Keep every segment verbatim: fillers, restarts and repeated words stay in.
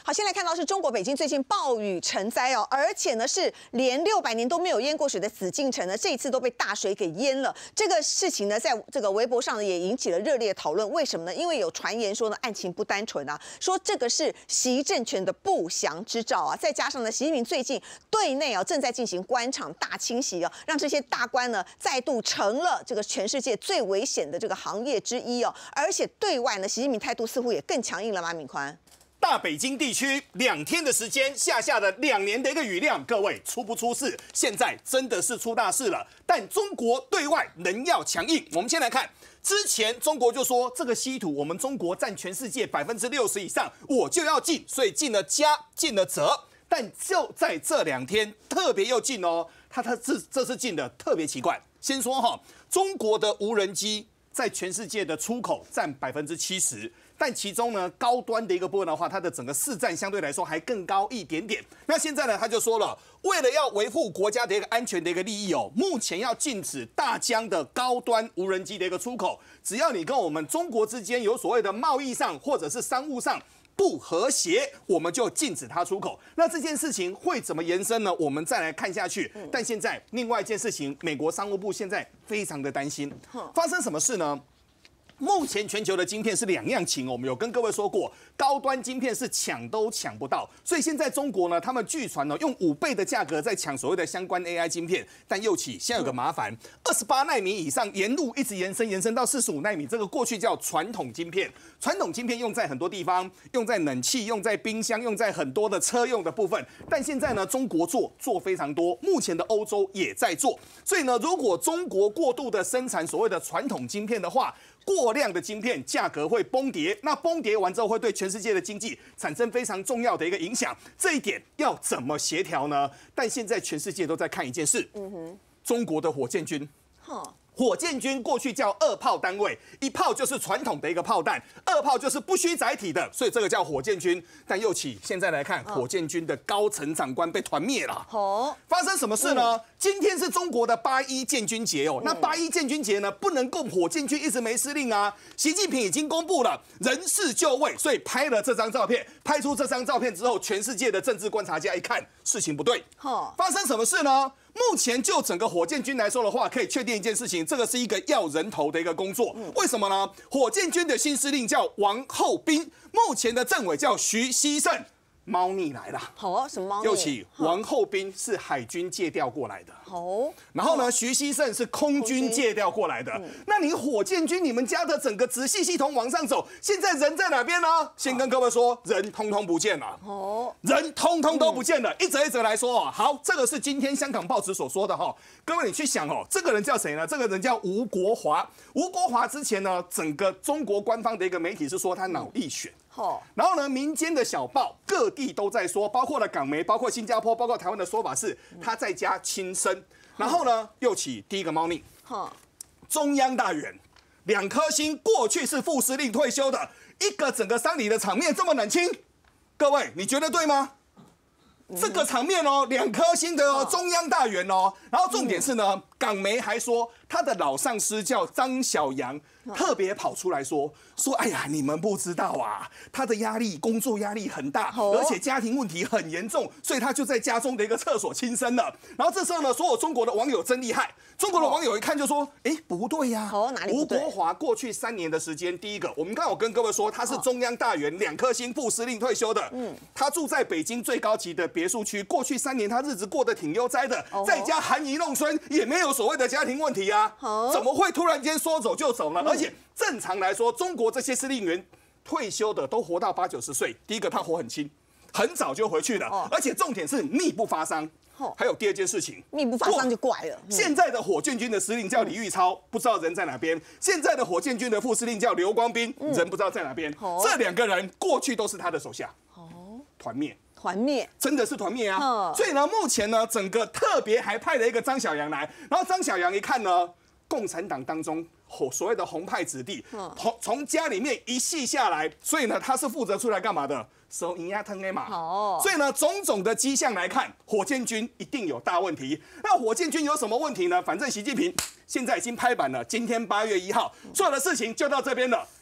好，先来看到是中国北京最近暴雨成灾哦，而且呢是连六百年都没有淹过水的紫禁城呢，这一次都被大水给淹了。这个事情呢，在这个微博上呢也引起了热烈讨论。为什么呢？因为有传言说呢，案情不单纯啊，说这个是习政权的不祥之兆啊。再加上呢，习近平最近对内啊正在进行官场大清洗啊，让这些大官呢再度成了这个全世界最危险的这个行业之一哦。而且对外呢，习近平态度似乎也更强硬了。马敏宽。 大北京地区两天的时间下下了两年的一个雨量，各位出不出事？现在真的是出大事了。但中国对外仍要强硬。我们先来看，之前中国就说这个稀土，我们中国占全世界百分之六十以上，我就要禁，所以禁了加，禁了责。但就在这两天，特别又禁哦，它它这这次禁的特别奇怪。先说哈，中国的无人机在全世界的出口占百分之七十。 但其中呢，高端的一个部分的话，它的整个市占相对来说还更高一点点。那现在呢，他就说了，为了要维护国家的一个安全的一个利益哦，目前要禁止大疆的高端无人机的一个出口。只要你跟我们中国之间有所谓的贸易上或者是商务上不和谐，我们就禁止它出口。那这件事情会怎么延伸呢？我们再来看下去。但现在另外一件事情，美国商务部现在非常的担心，发生什么事呢？ 目前全球的晶片是两样情，我们有跟各位说过，高端晶片是抢都抢不到，所以现在中国呢，他们据传呢用五倍的价格在抢所谓的相关 A I 晶片，但又起现在有个麻烦，二十八奈米以上沿路一直延伸延伸到四十五奈米，这个过去叫传统晶片，传统晶片用在很多地方，用在冷气，用在冰箱，用在很多的车用的部分，但现在呢，中国做做非常多，目前的欧洲也在做，所以呢，如果中国过度的生产所谓的传统晶片的话， 过量的晶片价格会崩跌，那崩跌完之后会对全世界的经济产生非常重要的一个影响。这一点要怎么协调呢？但现在全世界都在看一件事，嗯哼，中国的火箭军，哈。 火箭军过去叫二炮单位，一炮就是传统的一个炮弹，二炮就是不需载体的，所以这个叫火箭军。但又起现在来看，火箭军的高层长官被团灭了。哦，发生什么事呢？嗯、今天是中国的八一建军节哦。嗯、那八一建军节呢，不能够火箭军一直没司令啊。习近平已经公布了人事就位，所以拍了这张照片。拍出这张照片之后，全世界的政治观察家一看，事情不对。哦，发生什么事呢？ 目前就整个火箭军来说的话，可以确定一件事情，这个是一个要人头的一个工作。为什么呢？火箭军的新司令叫王厚斌，目前的政委叫徐锡胜。 猫腻来了， 好啊，什么猫腻？ 又起王厚斌是海军借调过来的， 哦， 然后呢，徐锡胜是空军借调过来的。嗯、那你火箭军，你们家的整个直系系统往上走，现在人在哪边呢？先跟各位说，人通通不见了，哦，人通通都不见了。嗯、一则一则来说哦，好，这个是今天香港报纸所说的哈。各位你去想哦，这个人叫谁呢？这个人叫吴国华。吴国华之前呢，整个中国官方的一个媒体是说他脑溢血。 然后呢，民间的小报各地都在说，包括了港媒，包括新加坡，包括台湾的说法是他在家轻生。然后呢，又起第一个猫腻，中央大员两颗星，过去是副司令退休的，一个整个丧礼的场面这么冷清，各位你觉得对吗？ 这个场面哦，两颗星的哦，中央大员哦，然后重点是呢，港媒还说他的老上司叫张小杨，特别跑出来说说，哎呀，你们不知道啊，他的压力，工作压力很大，而且家庭问题很严重，所以他就在家中的一个厕所轻生了。然后这时候呢，所有中国的网友真厉害，中国的网友一看就说，哎，不对呀，吴国华过去三年的时间，第一个，我们刚好跟各位说，他是中央大员，两颗星副司令退休的，嗯，他住在北京最高级的别墅区，过去三年他日子过得挺悠哉的，在家含饴弄孙，也没有所谓的家庭问题啊，怎么会突然间说走就走呢？而且正常来说，中国这些司令员退休的都活到八九十岁，第一个他活很轻，很早就回去了，而且重点是密不发丧。还有第二件事情， 密不发丧就怪了。 现在的火箭军的司令叫李玉超，不知道人在哪边；现在的火箭军的副司令叫刘光斌，人不知道在哪边。这两个人过去都是他的手下，团灭。 团灭， 真的是团灭啊！所以呢，目前呢，整个特别还派了一个张小杨来，然后张小杨一看呢，共产党当中所谓的红派子弟，从从家里面一系下来，所以呢，他是负责出来干嘛的？收银压疼 A 嘛。哦。所以呢，种种的迹象来看，火箭军一定有大问题。那火箭军有什么问题呢？反正习近平现在已经拍板了，今天八月一号，所有的事情就到这边了。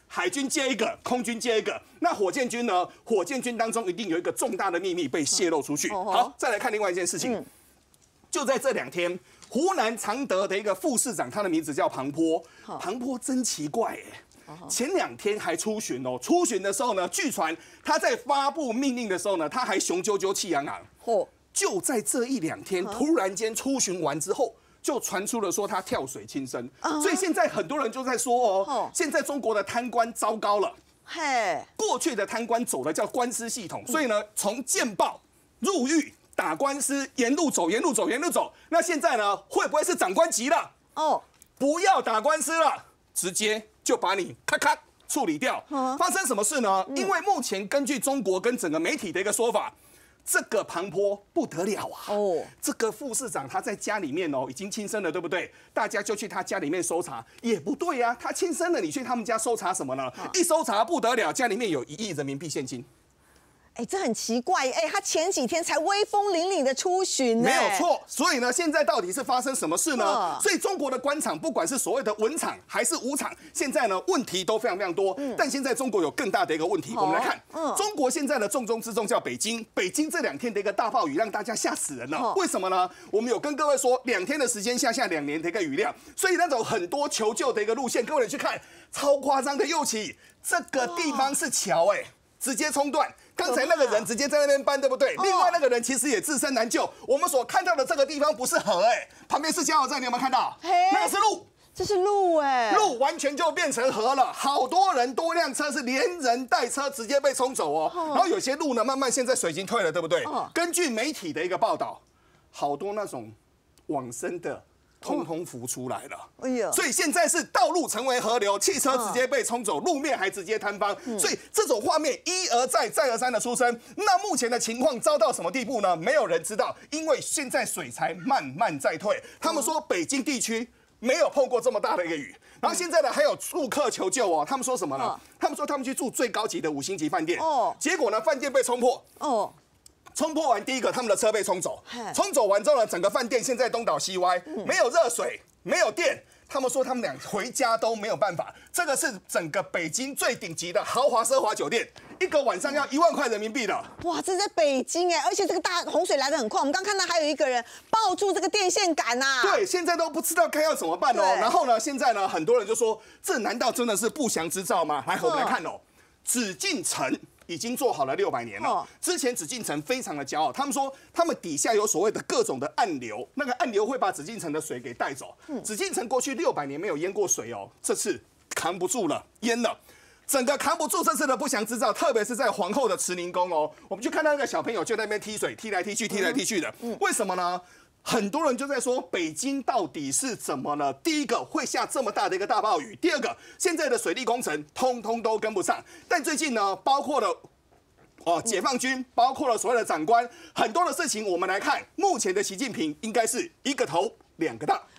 海军接一个，空军接一个。那火箭军呢？火箭军当中一定有一个重大的秘密被泄露出去。好，再来看另外一件事情，就在这两天，湖南常德的一个副市长，他的名字叫庞波。庞波真奇怪哎。前两天还出巡哦，出巡的时候呢，据传他在发布命令的时候呢，他还雄赳赳气昂昂。嚯！就在这一两天，突然间出巡完之后，就传出了说他跳水轻生。所以现在很多人就在说哦，现在中国的贪官糟糕了。嘿，过去的贪官走的叫官司系统，所以呢，从见报、入狱、打官司，沿路走，沿路走，沿路走。那现在呢，会不会是长官急了？哦，不要打官司了，直接就把你咔咔处理掉。发生什么事呢？因为目前根据中国跟整个媒体的一个说法，这个庞波不得了啊！哦，这个副市长他在家里面哦，已经轻生了，对不对？大家就去他家里面搜查，也不对呀、啊，他轻生了，你去他们家搜查什么呢？一搜查不得了，家里面有一亿人民币现金。 哎，这很奇怪哎，他前几天才威风凛凛的出巡， 没有错。所以呢，现在到底是发生什么事呢？所以中国的官场，不管是所谓的文场还是武场，现在呢问题都非常非常多。但现在中国有更大的一个问题，我们来看，中国现在的重中之重叫北京。北京这两天的一个大暴雨让大家吓死人了。为什么呢？我们有跟各位说，两天的时间下下两年的一个雨量，所以那种很多求救的一个路线，各位去看，超夸张的。右起这个地方是桥哎，直接冲断。刚才那个人直接在那边搬，对不对？另外那个人其实也自身难救。我们所看到的这个地方不是河，哎，旁边是加油站，你有没有看到？那个是路， 这是路哎， 路完全就变成河了。好多人多辆车是连人带车直接被冲走哦。然后有些路呢，慢慢现在水已经退了，对不对？根据媒体的一个报道，好多那种往生的。通通浮出来了，哎呀！所以现在是道路成为河流，汽车直接被冲走，路面还直接坍方，所以这种画面一而再、再而三的出生。那目前的情况糟到什么地步呢？没有人知道，因为现在水才慢慢在退。他们说北京地区没有碰过这么大的一个雨，然后现在呢还有住客求救哦。他们说什么呢？他们说他们去住最高级的五星级饭店，哦，结果呢饭店被冲破，哦。冲破完第一个，他们的车被冲走，冲走完之后呢，整个饭店现在东倒西歪，没有热水，没有电。他们说他们俩回家都没有办法。这个是整个北京最顶级的豪华奢华酒店，一个晚上要一万块人民币的。 哇，这在北京哎，而且这个大洪水来得很快。我们刚看到还有一个人抱住这个电线杆呐。 对，现在都不知道该要怎么办哦。然后呢，现在呢，很多人就说，这难道真的是不祥之兆吗？来，我们来看哦，紫禁城。已经做好了六百年了。之前紫禁城非常的骄傲，他们说他们底下有所谓的各种的暗流，那个暗流会把紫禁城的水给带走。紫禁城过去六百年没有淹过水哦，这次扛不住了，淹了。整个扛不住这次的不祥之兆，特别是在皇后的慈宁宫哦，我们就看到那个小朋友就在那边踢水，踢来踢去，踢来踢去的。为什么呢？很多人就在说北京到底是怎么了？第一个会下这么大的一个大暴雨，第二个现在的水利工程通通都跟不上。但最近呢，包括了哦解放军，包括了所谓的长官，很多的事情我们来看，目前的习近平应该是一个头两个大。